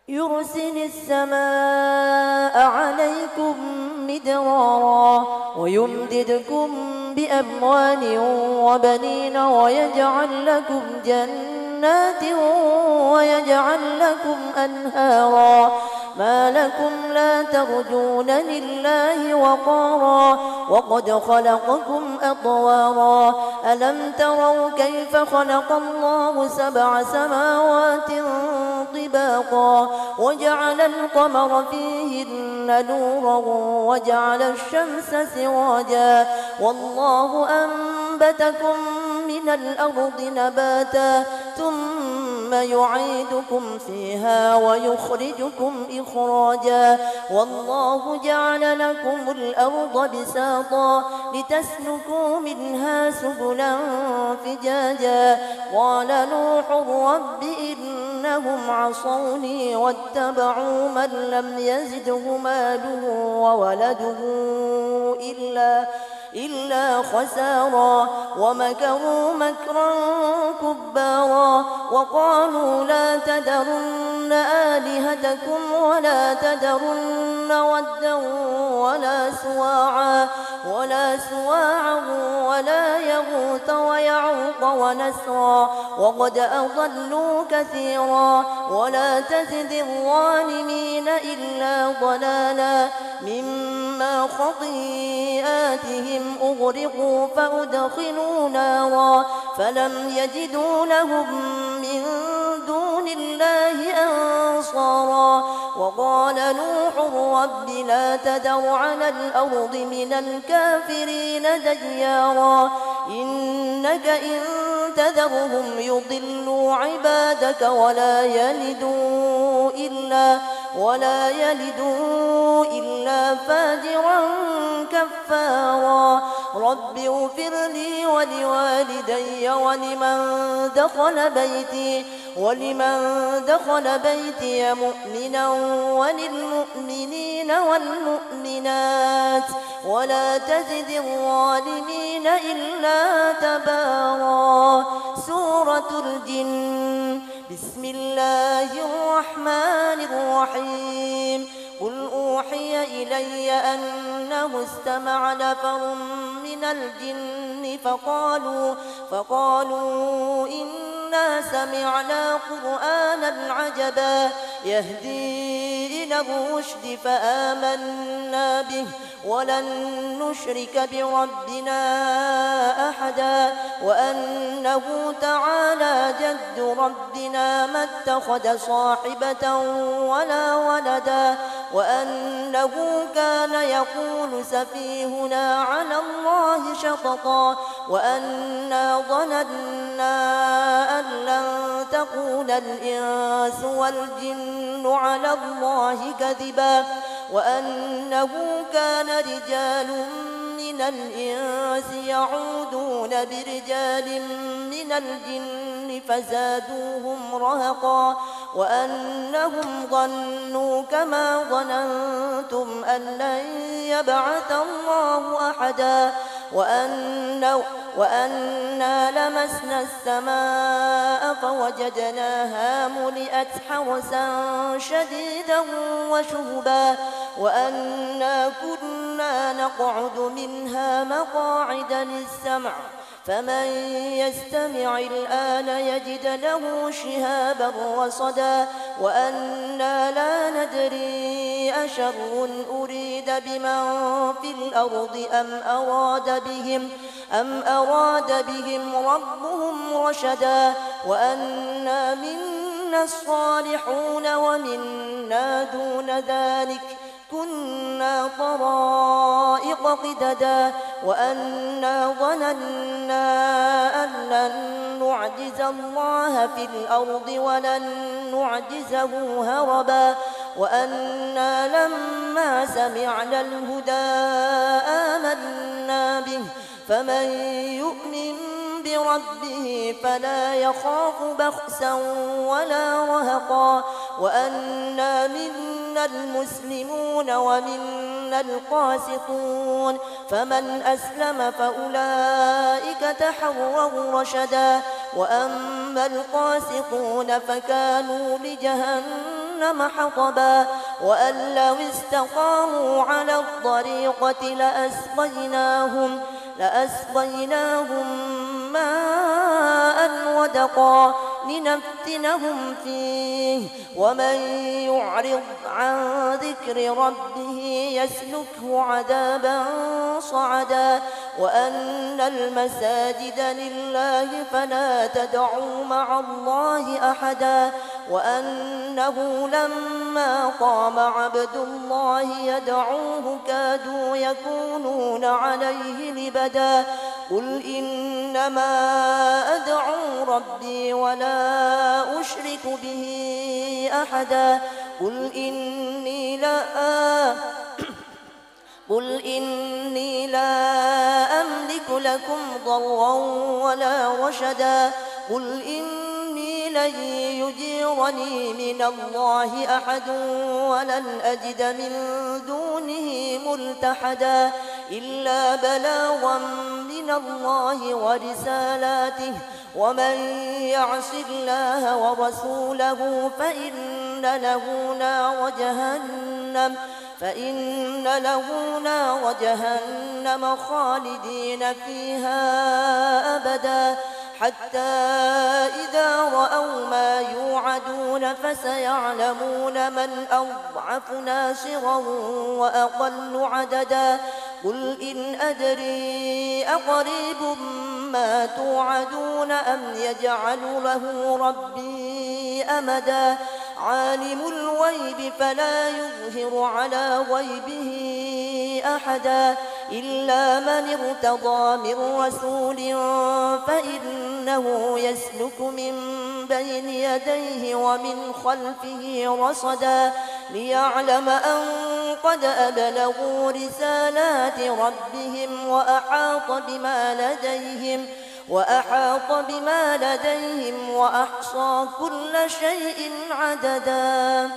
يرسل السماء عليكم مدرارا ويمددكم بأموال وبنين ويجعل لكم جنات ويجعل لكم أنهارا ما لكم لا ترجون لله وقارا وقد خلقكم أطوارا ألم تروا كيف خلق الله 7 سماوات طباقا وجعل القمر فيهن نورا وجعل الشمس سراجا والله أنبتكم من الأرض نباتا ثم يعيدكم فيها ويخرجكم إخراجا والله جعل لكم الأرض بساطا لتسلكوا منها سبلا فجاجا قال نوح رب إنهم عصوني واتبعوا من لم يزده ماله وولده إلا خسارا ومكروا مكرا كبارا وقالوا لا تذرن آلهتكم ولا تذرن ودا ولا سواعا ولا يغوث ويعوق ونسرا وقد أضلوا كثيرا ولا تزد الظالمين إلا ضلالا مما خطيئاتهم أغرقوا فأدخلوا نارا فلم يجدوا لهم من دون الله أنصارا وقال نوح رب لا تذر على الأرض من الكافرين ديارا إنك إن تذرهم يضلوا عبادك ولا يلدوا إلا فاجرا كفارا رب اغفر لي ولوالدي ولمن دخل بيتي مؤمنا وللمؤمنين والمؤمنات ولا تزد الظالمين إلا تبارا سورة الجن بسم الله الرحمن الرحيم قل أوحي إلي أنه استمع نفر من الجن فقالوا إنا سمعنا قرآنا عجبا يهدي إلى الرشد فآمنا به ولن نشرك بربنا أحدا وأنه تعالى جد ربنا ما اتخذ صاحبة ولا ولدا وأنه كان يقول سفيهنا على الله شططا وأنا ظننا أن لن تكون الإنس والجن على الله كذبا وأنه كان رجال من الإنس يعوذون برجال من الجن فزادوهم رهقا وأنهم ظنوا كما ظننتم أن لن يبعث الله أحدا وأنا لمسنا السماء فوجدناها ملئت حرسا شديدا وشهبا وأنا كنا نقعد منها مقاعد للسمع فمن يستمع الآن يجد له شهابا رصدا وأنا لا ندري أشر أريد بمن في الأرض أم أراد بهم ربهم رشدا وأنا منا الصالحون ومنا دون ذلك كنا طرائق قددا وأنا ظننا أن لن نعجز الله في الأرض ولن نعجزه هربا وأنا لما سمعنا الهدى آمنا به فمن يؤمن بربه فلا يخاف بخسا ولا رهقا وأنا منا المسلمون ومنا القاسطون فمن أسلم فأولئك تحروا رشدا وأما القاسطون فكانوا لجهنم جهنم حطبا وأن لو استقاموا على الطريقة لأسقيناهم ماء ودقا لنفتنهم فيه ومن يعرض عن ذكر ربه يسلكه عذابا صعدا وأن المساجد لله فلا تدعوا مع الله أحدا وأنه لما قام عبد الله يدعوه كادوا يكونون عليه لبدا قل إنما أدعو ربي ولا أشرك به أحدا قل إني لا أملك لكم ضرا ولا رشدا قل إني لن يجيرني من الله أحد ولن أجد من دونه ملتحدا إلا بلاغا من الله ورسالاته ومن يعص الله ورسوله فإن له نار جهنم خالدين فيها أبدا حتى إذا رأوا ما يوعدون فسيعلمون من أضعف ناصرا وأقل عددا قل إن أدري أقريب ما توعدون أم يجعل له ربي أمدا عالم الغيب فلا يظهر على غيبه أحدا إلا من ارتضى من رسول فإنه يسلك من بين يديه ومن خلفه رصدا ليعلم أن قد أبلغوا رسالات ربهم وأحاط بما لديهم وأحصى كل شيء عددا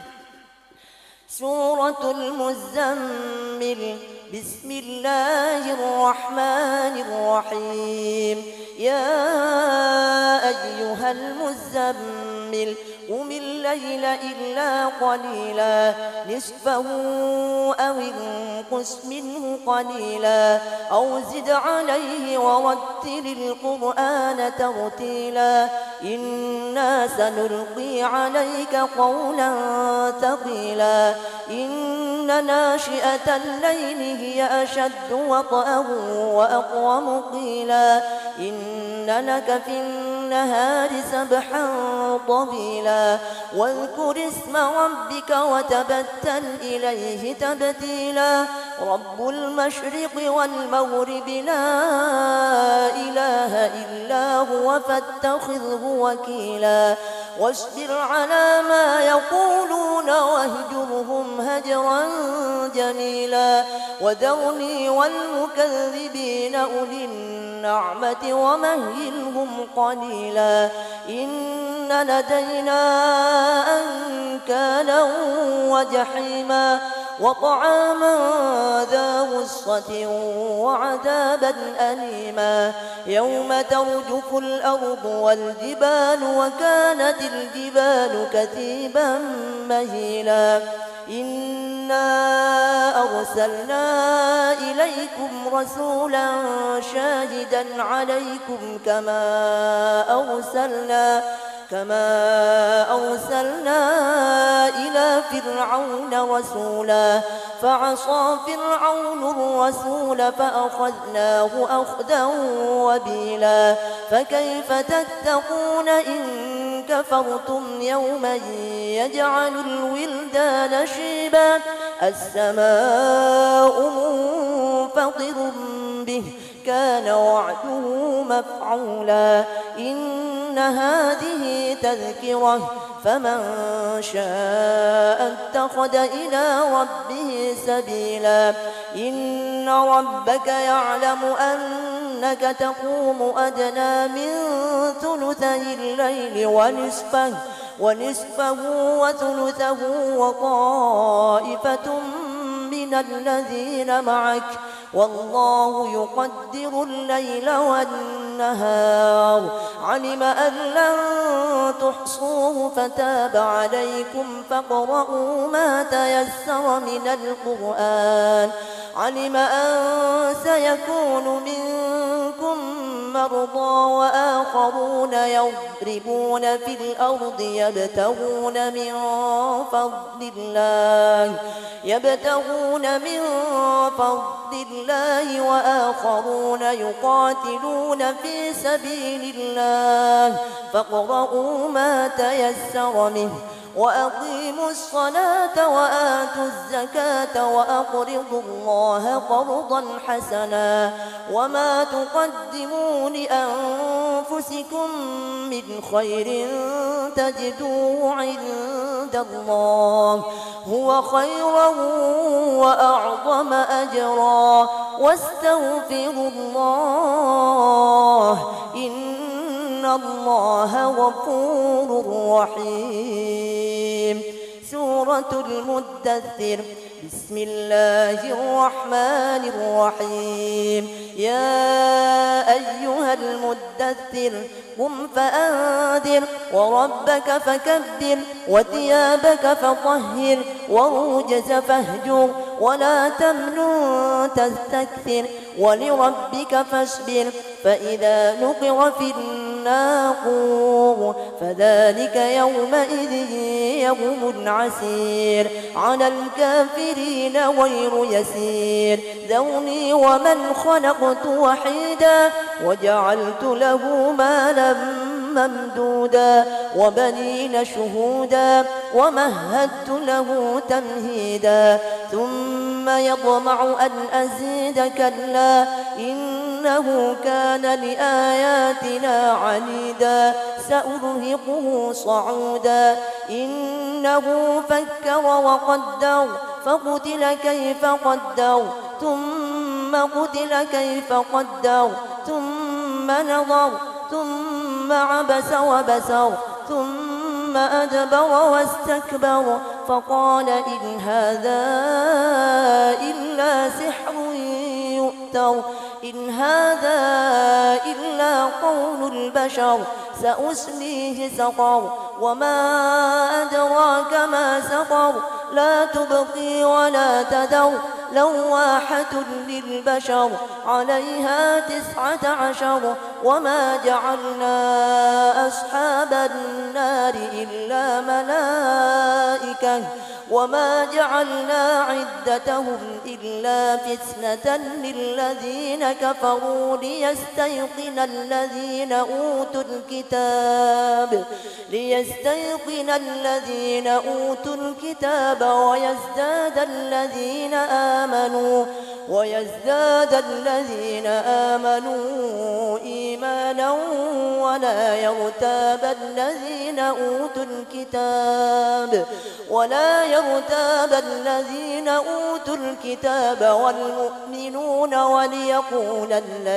سورة المزمل بسم الله الرحمن الرحيم يا أيها المزمل قم الليل إلا قليلا نصفه أو انقص منه قليلا أو زد عليه ورتل القرآن ترتيلا إنا سنلقي عليك قولا ثقيلا إن ناشئة الليل هي أشد وطئا وأقوم قيلا إن لك في النهار سبحا طويلا واذكر اسم ربك وتبتل إليه تبتيلا رب المشرق والمغرب لا إله إلا هو فاتخذه وكيلا واصبر على ما يقولون واهجرهم هجرا جميلا وذرني والمكذبين أولي النعمة ومهلهم قليلا إن لدينا أنكالا وجحيما وطعاما ذا غصة وعذابا أليما يوم ترجف الأرض والجبال وكانت الجبال كثيبا مهيلا إنا أرسلنا إليكم رسولا شاهدا عليكم كما أرسلنا إلى فرعون رسولا فعصى فرعون الرسول فأخذناه أخذا وبيلا فكيف تتقون إن كفرتم يوما يجعل الولدان شيبا السماء منفطر به كان وعده مفعولا إن هذه تذكرة فمن شاء اتخذ إلى ربه سبيلا إن ربك يعلم أنك تقوم أدنى من ثلثي الليل ونصفه وثلثه وطائفة من الذين معك والله يقدر الليل والنهار النهار علم أن لن تحصوه فتاب عليكم فاقرؤوا ما تيسر من القرآن علم أن سيكون منكم مرضى وآخرون يضربون في الأرض يبتغون من فضل الله وآخرون يقاتلون في سبيل الله فاقرؤوا ما تيسر منه وأقيموا الصلاة وآتوا الزكاة وأقرضوا الله قرضا حسنا وما تقدموا لأنفسكم من خير تجدوه عند الله هو خيرا وأعظم أجرا واستغفروا الله إن الله غفور رحيم. سورة المدثر. بسم الله الرحمن الرحيم. يا أيها المدثر قم فأنذر وربك فكبر وثيابك فطهر والرجز فاهجر ولا تمنن تستكثر ولربك فاصبر فإذا نقر في الناقور فذلك يومئذ يوم عسير على الكافرين غير يسير. ذرني ومن خلقت وحيدا وجعلت له مالا ممدودا وبنين شهودا ومهدت له تمهيدا ثم يطمع أن أزيد كلا إنه كان لآياتنا عنيدا سأرهقه صعودا إنه فكر وقدر فقتل كيف قدر ثم قتل كيف قدر ثم نظر ثم عبس وبسر ثم أدبر واستكبر فقال إن هذا إلا سحر يؤثر إن هذا إلا قول البشر سأصليه سقر وما أدراك ما سقر لا تبقي ولا تذر لواحة للبشر عليها 19 وما جعلنا أصحاب النار إلا ملائكة وما جعلنا عدتهم إلا فتنة للذين كفروا ليستيقن الذين أوتوا الكتاب ويزداد الذين آمنوا إيمانا ولا يرتاب الذين أوتوا الكتاب والمؤمنون وليقول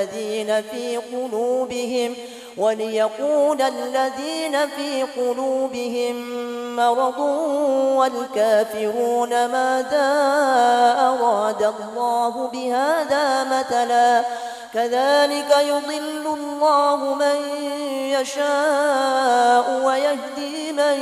الذين في قلوبهم مرض والكافرون ماذا أراد الله بهذا مثلا كذلك يضل الله من يشاء ويهدي من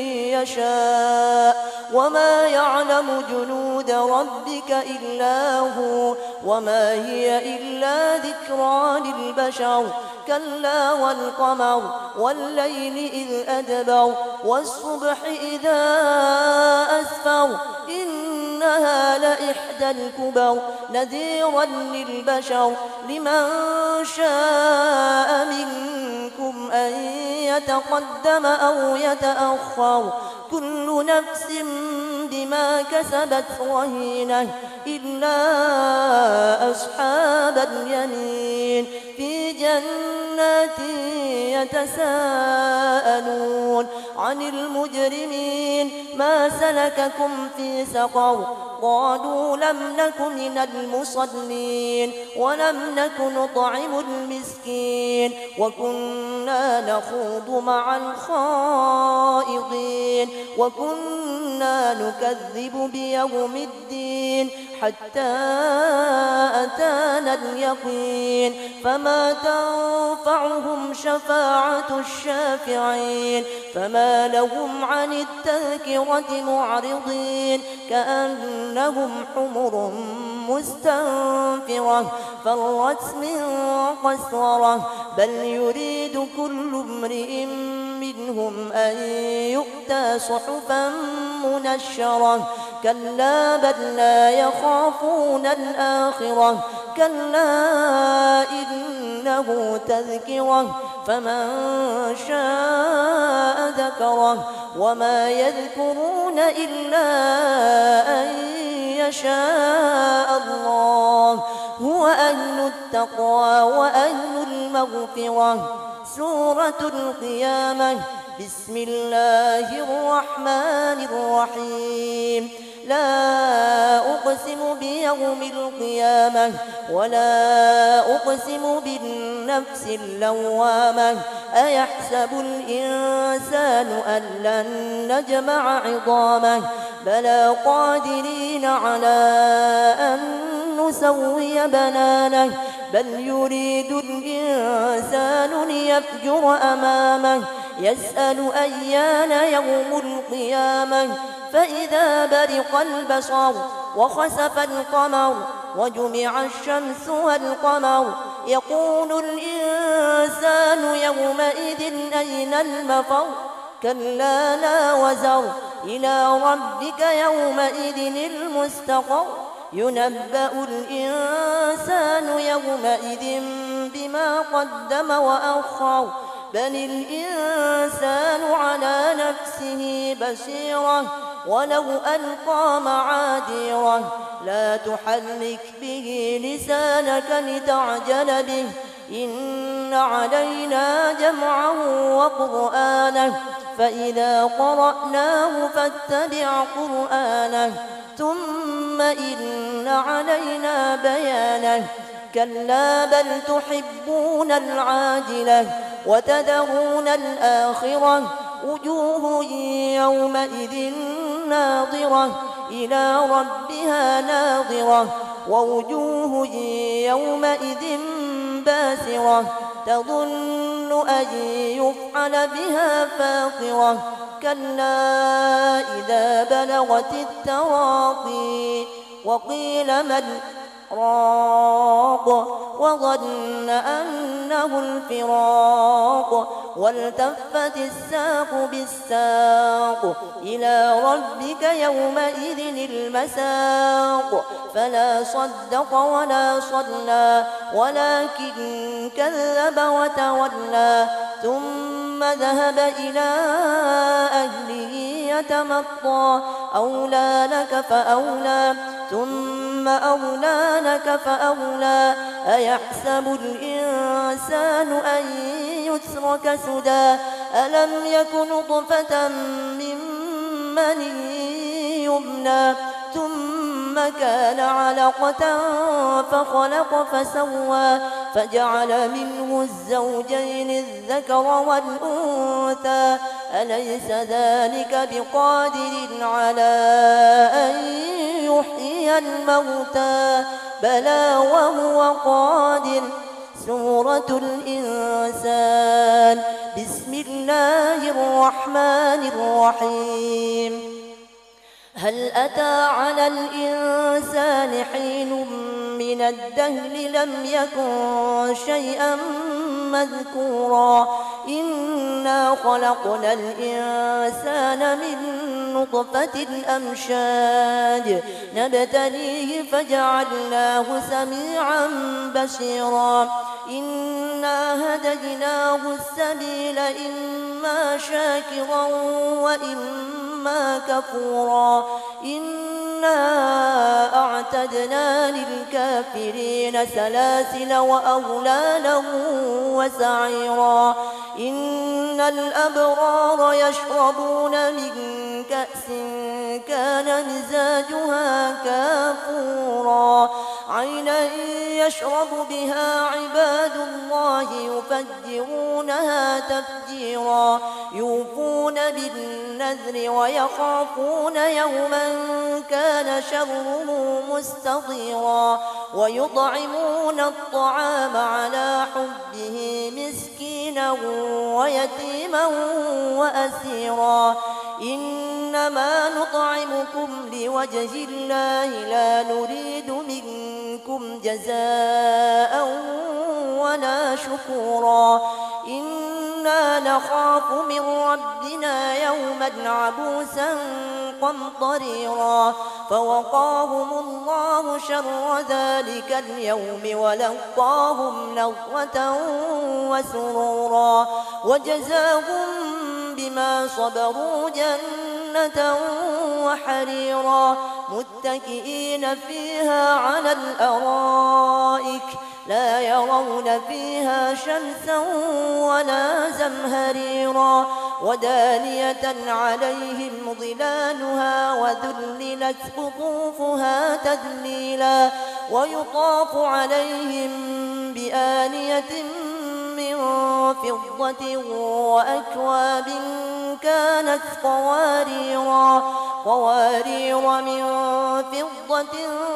يشاء وما يعلم جنود ربك إلا هو وما هي إلا ذكرى للبشر كلا والقمر والليل إذ أدبر والصبح إذا أسفر إنها لإحدى الكبر نذيرا للبشر لمن شاء منكم أن يتقدم أو يتأخر كل نفس بما كسبت رهينة إلا أصحاب اليمين في جنات يتساءلون عن المجرمين ما سلككم في سقر قالوا لم نك من المصلين ولم نك نطعم المسكين وكنا نخوض مع الخائضين وكنا كنا نكذب بيوم الدين حتى أتانا اليقين فما تنفعهم شفاعة الشافعين فما لهم عن التذكرة معرضين كأنهم حمر مستنفرة فرت من قسورة بل يريد كل امرئ منهم أن يؤتى صحفا منشرة كلا بل لا يخافون الآخرة كلا إنه تذكرة فمن شاء ذكره وما يذكرون إلا أن يشاء الله هو أهل التقوى وأهل المغفرة. سورة القيامة. بسم الله الرحمن الرحيم. لا أقسم بيوم القيامة ولا أقسم بالنفس اللوامة أيحسب الإنسان أن لن نجمع عظامه بلى قادرين على أن نسوي بنانه بل يريد الإنسان ليفجر أمامه يسأل أيان يوم القيامة فإذا برق البصر وخسف القمر وجمع الشمس والقمر يقول الإنسان يومئذ أين المفر كلا لا وزر إلى ربك يومئذ المستقر ينبأ الإنسان يومئذ بما قدم وأخر بل الإنسان على نفسه بصيرة ولو ألقى معاذيره لا تحرك به لسانك لتعجل به إن علينا جمعه وقرآنه فإذا قرأناه فاتبع قرآنه ثم إن علينا بيانه كلا بل تحبون العاجلة وتذرون الآخرة وجوه يومئذ ناظرة إلى ربها ناظرة ووجوه يومئذ باسرة تظن أن يفعل بها فاقرة كلا إذا بلغت التراقي وقيل من راق وظن أنه الفراق والتفت الساق بالساق إلى ربك يومئذ المساق فلا صدق ولا صلى ولكن كذب وتولى ثم ذهب إلى أهله يتمطى أولى لك فأولى ثم أولى لك فأولى أيحسب الإنسان أن يترك سدى ألم يكن نطفة من مني يمنى ثم كان علقة فخلق فسوى فجعل منه الزوجين الذكر والأنثى أليس ذلك بقادر على أن يحيي الموتى بلى وهو قادر. سورة الإنسان. بسم الله الرحمن الرحيم. هل أتى على الإنسان حين من الدهر لم يكن شيئا مذكورا إنا خلقنا الإنسان من نطفة أمشاج نبتليه فجعلناه سميعا بصيرا إنا هديناه السبيل إما شاكرا وإما كفورا إنا أعتدنا للكافرين سلاسل وأغلالا وسعيرا إن الأبرار يشربون من كأس كان مزاجها كافورا عينا يشرب بها عباد الله يفجرونها تفجيرا يوفون بالنذر ويخافون يوما كان شره مستطيرا ويطعمون الطعام على حبه مسكينا ويتيما وأسيرا إنما نطعمكم لوجه الله لا نريد منكم جزاء ولا شكورا إنا نخاف من ربنا يوما عبوسا قمطريرا فوقاهم الله شر ذلك اليوم ولقاهم نضرة وسرورا وجزاهم بما صبروا جنة وحريرا متكئين فيها على الأرائك لا يرون فيها شمسا ولا زمهريرا ودانية عليهم ظلالها وذللت قطوفها تذليلا ويطاف عليهم بآنية من فضة وأكواب كانت قوارير من فضة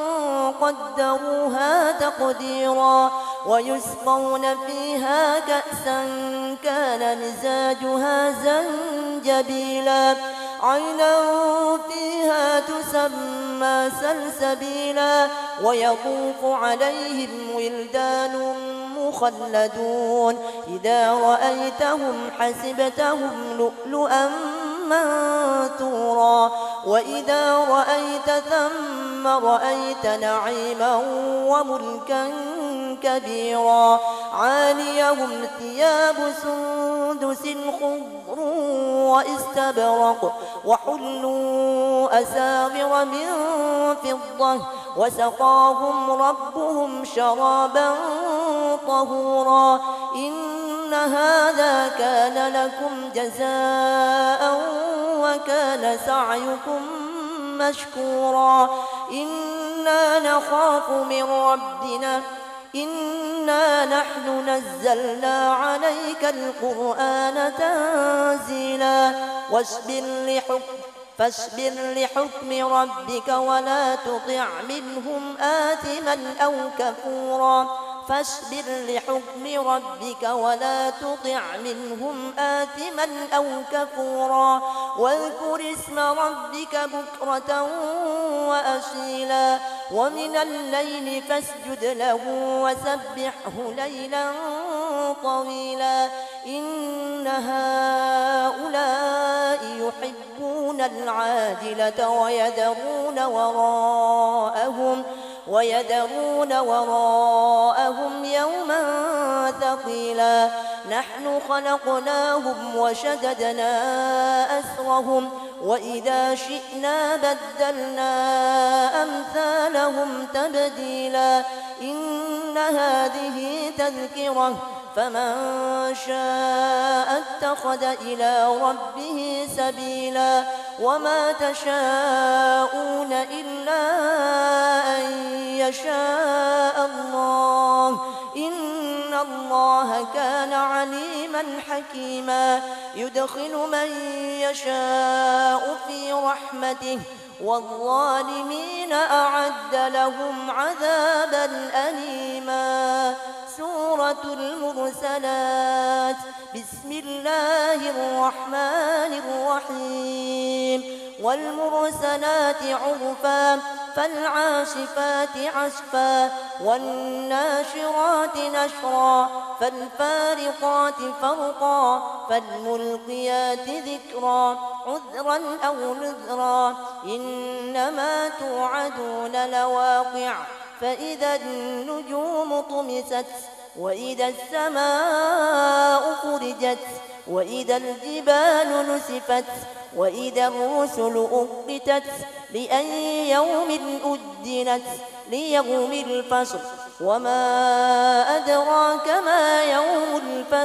قدروها تقديرا ويسقون فيها كأسا كان مزاجها زنجبيلا عينا فيها تسمى سلسبيلا ويطوف عليهم ولدان مخلدون إذا رأيتهم حسبتهم لؤلؤا منثورا وإذا رأيت ثم رأيت نعيما وملكا كبيرا عاليهم ثياب سندس خضر واستبرق وحلوا أساور من فضة وسقاهم ربهم شرابا طهورا إن هذا كان لكم جزاء وكان سعيكم مشكورا إنا نخاف من ربنا إنا نحن نزلنا عليك القرآن تنزيلا فاصبر لحكم ربك ولا تطع منهم آثما أو كفورا فاصبر لحكم ربك ولا تطع منهم آثما أو كفورا واذكر اسم ربك بكرة وأصيلا ومن الليل فاسجد له وسبحه ليلا طويلا إن هؤلاء يحبون العاجلة ويذرون وراءهم يوما ثقيلا نحن خلقناهم وشددنا أسرهم وإذا شئنا بدلنا أمثالهم تبديلا إن هذه تذكرة فمن شاء اتخذ إلى ربه سبيلا وما تشاءون إلا أن يشاء الله إن الله كان عليما حكيما يدخل من يشاء في رحمته والظالمين أعد لهم عذابا أليما سورة المرسلات بسم الله الرحمن الرحيم والمرسلات عرفا فالعاصفات عصفا والناشرات نشرا فالفارقات فرقا فالملقيات ذكرا عذرا أو نذرا إنما توعدون لواقع فإذا النجوم طمست وإذا السماء فرجت وإذا الجبال نسفت وإذا الرسل أقتت لأي يوم أجلت ليوم الفصل وما أدراك ما يوم الفصل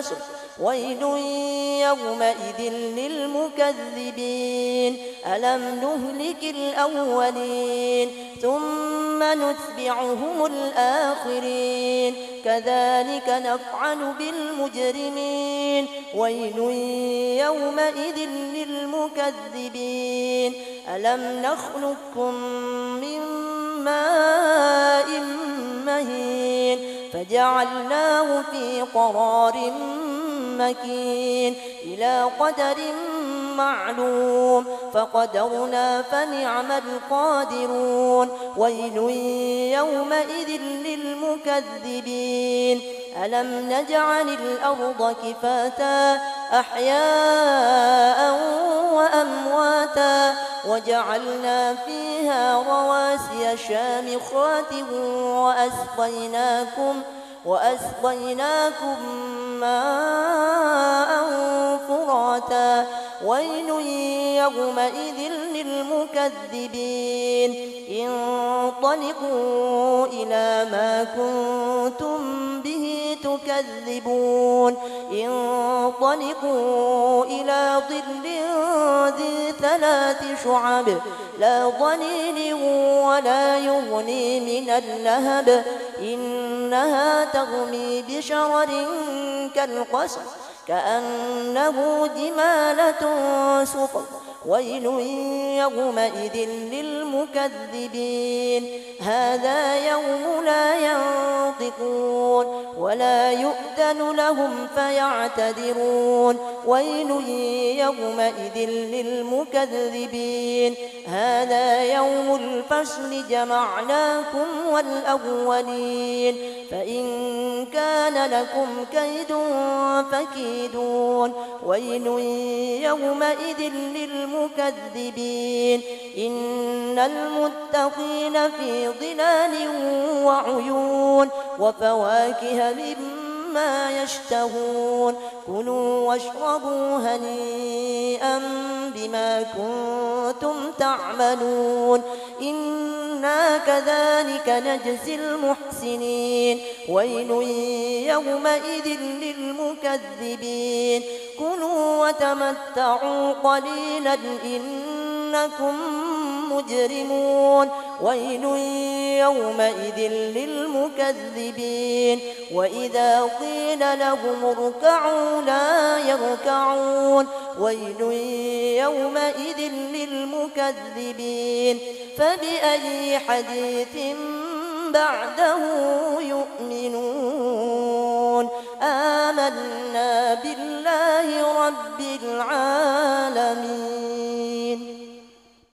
ويل يومئذ للمكذبين ألم نهلك الأولين ثم نتبعهم الآخرين كذلك نفعل بالمجرمين ويل يومئذ للمكذبين ألم نخلقكم من ماء مهين فجعلناه في قرار مكين إلى قدر معلوم فقدرنا فنعم القادرون ويل يومئذ للمكذبين ألم نجعل الأرض كفاتا أحياء وأمواتا وجعلنا فيها رواسي شامخات وأسقيناكم ماء فراتا ويل يومئذ للمكذبين انطلقوا إلى ما كنتم به تكذبون انطلقوا إلى ظل ذي 3 شعب لا ظليل ولا يغني من اللهب إنها ترمي بشرر كالقصر كأنه جمالة صفر ويل يومئذ للمكذبين هذا يوم لا ينطقون ولا يؤذن لهم فيعتذرون ويل يومئذ للمكذبين هذا يوم الفصل جمعناكم والأولين فإن كان لكم كيد فكيدون ويل يومئذ للمكذبين إن المتقين في ظلال وعيون وفواكه مما يشتهون كلوا واشربوا هنيئا بما كنتم تعملون إنا كذلك نجزي المحسنين ويل يومئذ للمكذبين كلوا وتمتعوا قليلا إنكم مجرمون ويل يومئذ للمكذبين وإذا قيل لهم اركعوا لا يركعون ويل يومئذ للمكذبين فبأي حديث بعده يؤمنون آمنا بالله رب العالمين